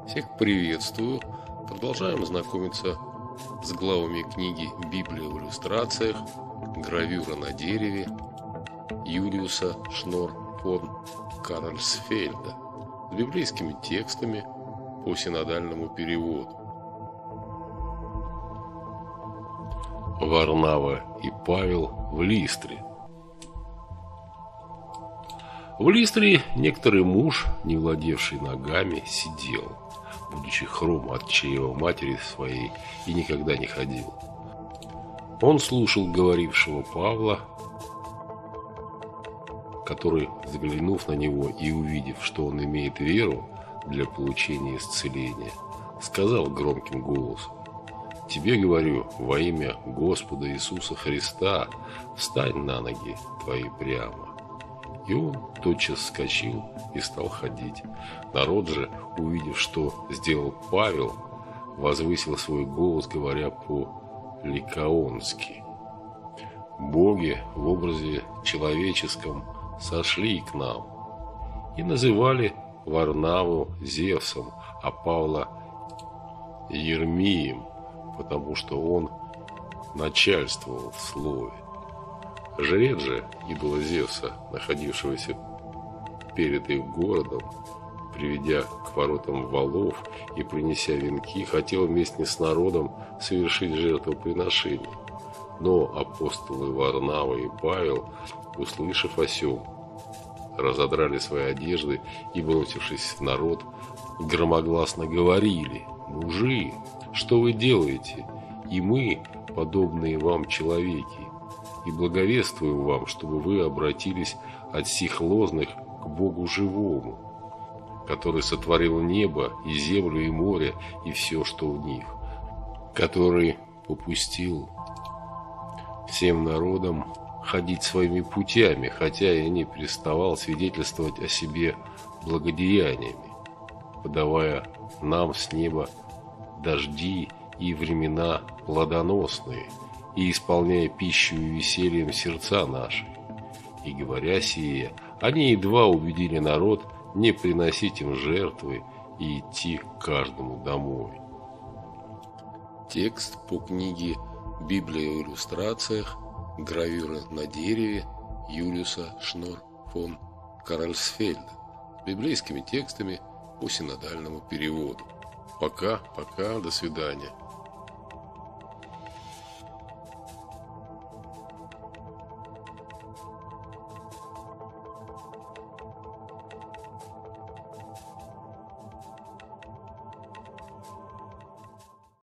Всех приветствую. Продолжаем знакомиться с главами книги «Библия в иллюстрациях», гравюра на дереве Юлиуса Шнор фон Каральсфельда с библейскими текстами по синодальному переводу. Варнава и Павел в Листре. В Листре некоторый муж, не владевший ногами, сидел, будучи хром от чрева матери своей, и никогда не ходил. Он слушал говорившего Павла, который, взглянув на него и увидев, что он имеет веру для получения исцеления, сказал громким голосом: «Тебе говорю, во имя Господа Иисуса Христа, встань на ноги твои прямо». И он тотчас вскочил и стал ходить. Народ же, увидев, что сделал Павел, возвысил свой голос, говоря по-ликаонски: «Боги в образе человеческом сошли к нам», и называли Варнаву Зевсом, а Павла Ермием, потому что он начальствовал в слове. Жрец же идола Зевса, находившегося перед их городом, приведя к воротам валов и принеся венки, хотел вместе с народом совершить жертвоприношение. Но апостолы Варнава и Павел, услышав о сем, разодрали свои одежды и, бросившись в народ, громогласно говорили: «Мужи, что вы делаете? И мы, подобные вам человеки, и благовествуем вам, чтобы вы обратились от сих ложных к Богу живому, который сотворил небо и землю и море и все, что в них, который попустил всем народам ходить своими путями, хотя и не переставал свидетельствовать о себе благодеяниями, подавая нам с неба дожди и времена плодоносные, и исполняя пищу и весельем сердца наши». И говоря сие, они едва убедили народ не приносить им жертвы и идти к каждому домой. Текст по книге «Библия в иллюстрациях», гравюра на дереве Юлиуса Шнор фон Каральсфельда с библейскими текстами по синодальному переводу. Пока, до свидания.